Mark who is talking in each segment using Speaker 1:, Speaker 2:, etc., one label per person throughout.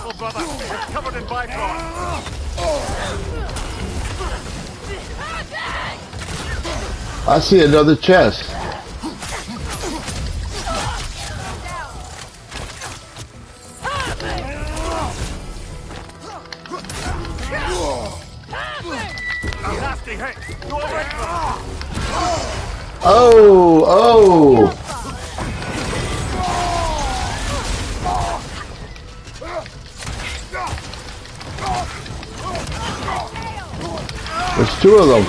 Speaker 1: careful, brother. It's covered in bifrost.
Speaker 2: I see another chest.
Speaker 1: Nasty hit. Go away from
Speaker 2: Oh, oh. There's two of them.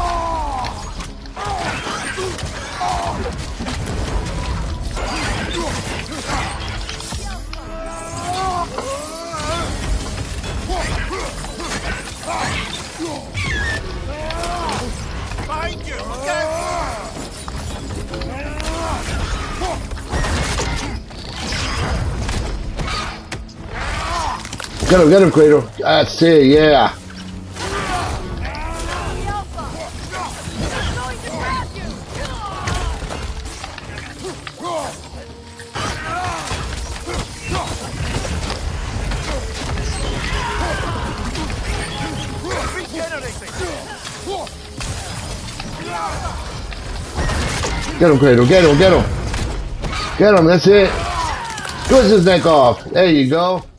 Speaker 1: behind you. Look out.
Speaker 2: Get him, Kratos. That's it, yeah. Get him, Kratos. Get him. Get him. That's it. Twist his neck off. There you go.